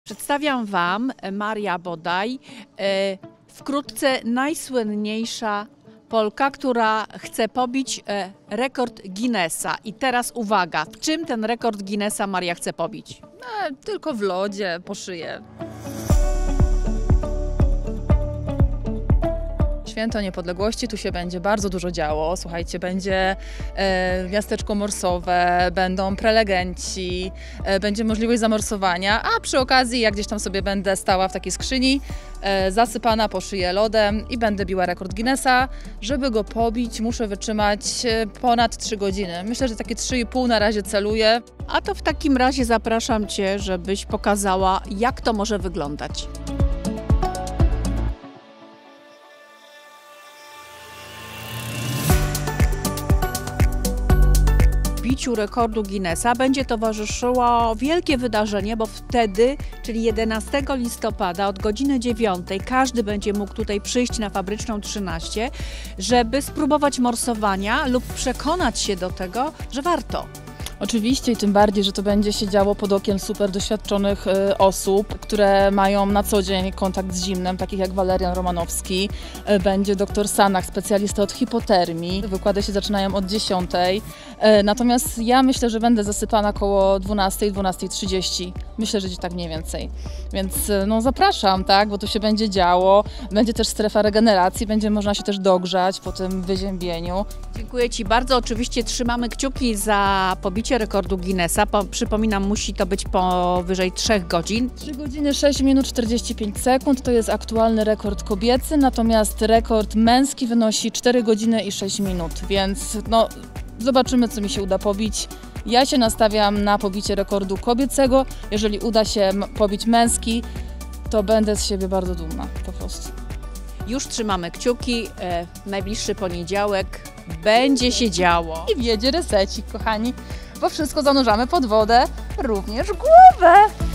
Przedstawiam Wam Maria Bodaj, wkrótce najsłynniejsza Polka, która chce pobić rekord Guinnessa. I teraz uwaga, w czym ten rekord Guinnessa Maria chce pobić? Tylko w lodzie, po szyję. Święto Niepodległości, tu się będzie bardzo dużo działo. Słuchajcie, będzie miasteczko morsowe, będą prelegenci, będzie możliwość zamorsowania, a przy okazji ja gdzieś tam sobie będę stała w takiej skrzyni, zasypana po szyję lodem i będę biła rekord Guinnessa. Żeby go pobić, muszę wytrzymać ponad 3 godziny. Myślę, że takie 3,5 na razie celuję. A to w takim razie zapraszam Cię, żebyś pokazała, jak to może wyglądać. Biciu rekordu Guinnessa będzie towarzyszyło wielkie wydarzenie, bo wtedy, czyli 11 listopada od godziny 9, każdy będzie mógł tutaj przyjść na Fabryczną 13, żeby spróbować morsowania lub przekonać się do tego, że warto. Oczywiście i tym bardziej, że to będzie się działo pod okiem super doświadczonych osób, które mają na co dzień kontakt z zimnem, takich jak Walerian Romanowski. Będzie dr Sanach, specjalista od hipotermii. Wykłady się zaczynają od 10. Natomiast ja myślę, że będę zasypana koło 12, 12:30. Myślę, że gdzieś tak mniej więcej. Więc no zapraszam, tak, bo tu się będzie działo. Będzie też strefa regeneracji, będzie można się też dogrzać po tym wyziębieniu. Dziękuję Ci bardzo. Oczywiście trzymamy kciuki za pobicie rekordu Guinnessa. Przypominam, musi to być powyżej 3 godzin. 3 godziny 6 minut 45 sekund to jest aktualny rekord kobiecy, natomiast rekord męski wynosi 4 godziny i 6 minut, więc no zobaczymy, co mi się uda pobić. Ja się nastawiam na pobicie rekordu kobiecego. Jeżeli uda się pobić męski, to będę z siebie bardzo dumna po prostu. Już trzymamy kciuki. W najbliższy poniedziałek będzie się działo. I wjedzie resecik, kochani, bo wszystko zanurzamy pod wodę, również głowę.